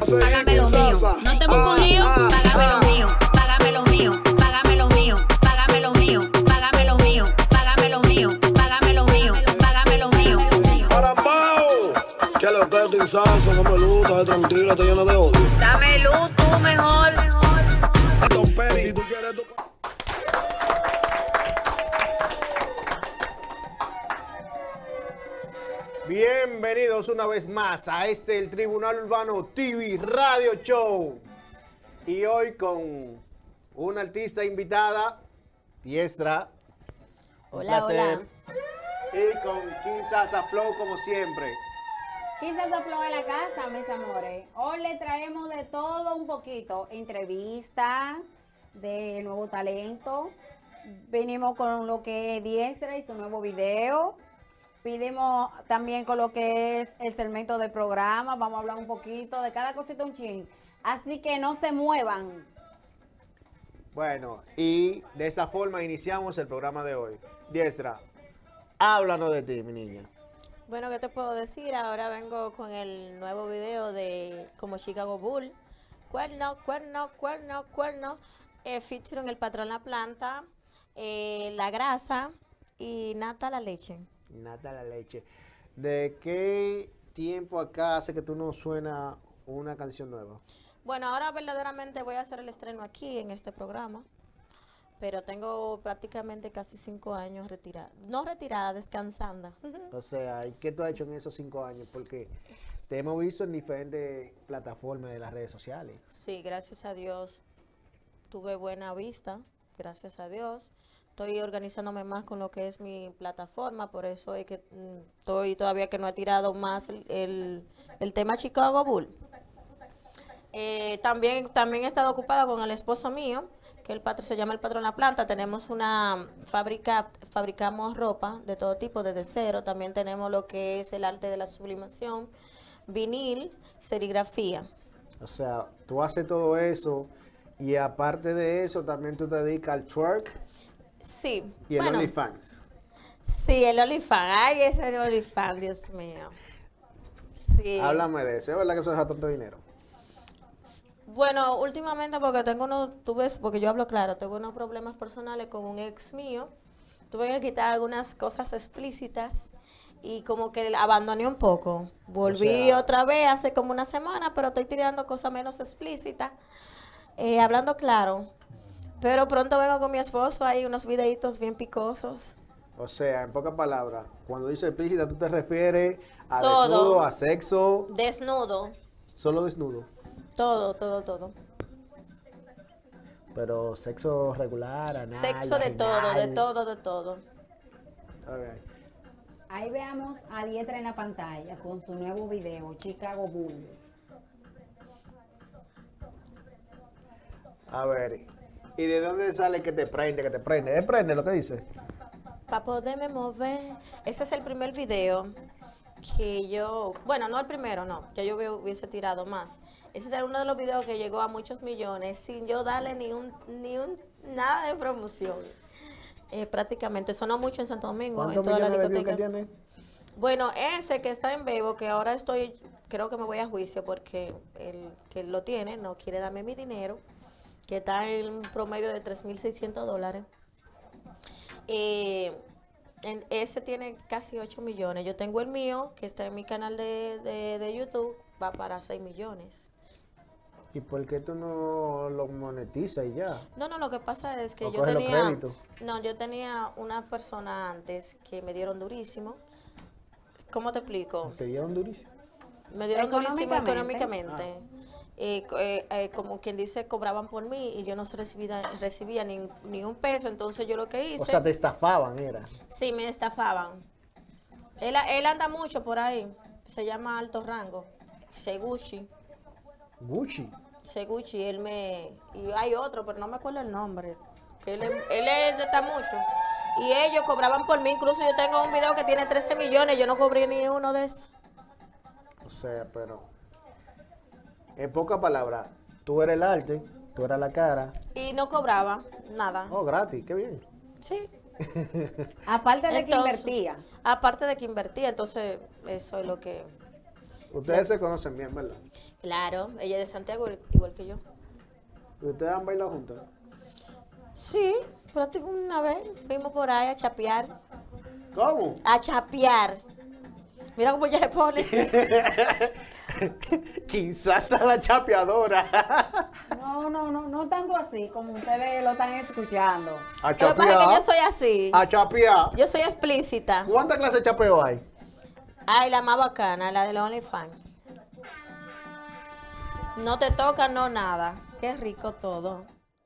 págame lo mío. No te busco un lío, págame lo mío. Págame lo mío, págame lo mío, págame lo mío, págame lo mío, págame lo mío, págame lo mío, págame lo mío. ¡Carambao! Que lo que es quinzazo, no me luta, tranquila, te llena de odio. Dame luz, tú mejor. Don Peri, si tú quieres tu... Bienvenidos una vez más a el Tribunal Urbano TV Radio Show. Y hoy con una artista invitada, Diestra. Un Hola, placer. hola. Y con Quinzaza Flow como siempre. Quizás a Flow en la casa, mis amores. Hoy le traemos de todo un poquito. Entrevista de nuevo talento. Venimos con lo que es Diestra y su nuevo video. Pidimos también con lo que es el segmento del programa. Vamos a hablar un poquito de cada cosita un chin. Así que no se muevan. Bueno, y de esta forma iniciamos el programa de hoy. Diestra, háblanos de ti, mi niña. Bueno, ¿qué te puedo decir? Ahora vengo con el nuevo video de como Chicago Bull. Cuerno, cuerno, cuerno, cuerno. Featuring el patrón La Planta, la grasa y nata la leche. Nata la leche. ¿De qué tiempo acá hace que tú no suena una canción nueva? Bueno, ahora verdaderamente voy a hacer el estreno aquí en este programa. Pero tengo prácticamente casi 5 años retirada. No retirada, descansando. O sea, ¿y qué tú has hecho en esos 5 años? Porque te hemos visto en diferentes plataformas de las redes sociales. Sí, gracias a Dios tuve buena vista, gracias a Dios. Estoy organizándome más con lo que es mi plataforma, por eso es que estoy todavía que no he tirado más el tema Chicago Bull. También he estado ocupada con el esposo mío, que se llama el patrón La Planta. Tenemos una fábrica, fabricamos ropa de todo tipo, desde cero. También tenemos lo que es el arte de la sublimación, vinil, serigrafía. O sea, tú haces todo eso y aparte de eso también tú te dedicas al twerk Sí. y el bueno, OnlyFans. Sí, el OnlyFans. Ay, ese OnlyFans, Dios mío. Sí. Háblame de eso, ¿es verdad que eso deja tanto dinero? Bueno, últimamente porque porque yo hablo claro, tuve unos problemas personales con un ex mío. Tuve que quitar algunas cosas explícitas y como que abandoné un poco. Volví otra vez hace como una semana, pero estoy tirando cosas menos explícitas, hablando claro. Pero pronto vengo con mi esposo, hay unos videitos bien picosos. O sea, en pocas palabras, cuando dices explícita, tú te refieres a Todo. desnudo, a sexo, Desnudo, solo desnudo. todo. Pero sexo regular, anal, Sexo de vaginal. de todo. Ok. Ahí veamos a Diestra en la pantalla con su nuevo video, Chicago Bull. A ver, ¿y de dónde sale que te prende, que te prende? ¿Es prende lo que dice? Para poderme mover. Ese es el primer video que yo, bueno, no el primero, no, ya yo hubiese tirado más. Ese es uno de los videos que llegó a muchos millones sin yo darle ni un nada de promoción. Prácticamente sonó mucho en Santo Domingo, en ¿Cuántos toda la millones de views que discoteca. tiene? Bueno, ese que está en Bebo, que ahora creo que me voy a juicio porque el que lo tiene no quiere darme mi dinero, que está en un promedio de $3,600. Ese tiene casi 8 millones. Yo tengo el mío, que está en mi canal de YouTube, va para 6 millones. ¿Y por qué tú no lo monetizas y ya? No, lo que pasa es que ¿O yo coge los tenía, créditos? yo tenía una persona antes que me dieron durísimo. ¿Cómo te explico? Te dieron durísimo. Me dieron durísimo Económicamente. económicamente. Como quien dice, cobraban por mí y yo no recibía ni un peso. Entonces yo lo que hice... O sea, te estafaban, era. Sí, me estafaban. Él anda mucho por ahí. Se llama Alto Rango. Seguchi. Gucci. Seguchi, y hay otro, pero no me acuerdo el nombre. Que él está mucho. Y ellos cobraban por mí. Incluso yo tengo un video que tiene 13 millones. Yo no cobré ni uno de esos. O sea, pero... En pocas palabras, tú eres el arte, tú eras la cara. Y no cobraba nada. Oh, gratis, qué bien. Sí. Aparte de que Entonces, invertía. Aparte de que invertía, entonces eso es lo que Ustedes se conocen bien, ¿verdad? Claro, ella es de Santiago igual que yo. ¿Y ustedes han bailado juntas? Sí, prácticamente una vez fuimos por ahí a chapear. ¿Cómo? A chapear. Mira cómo ella se pone. Quizás a la chapeadora. No tanto así como ustedes lo están escuchando. A Lo que pasa es que chapear. yo soy así. A chapear. Yo soy explícita. ¿Cuántas clases de chapeo hay? Ay, la más bacana, la del OnlyFans. No te toca, no nada. Qué rico todo.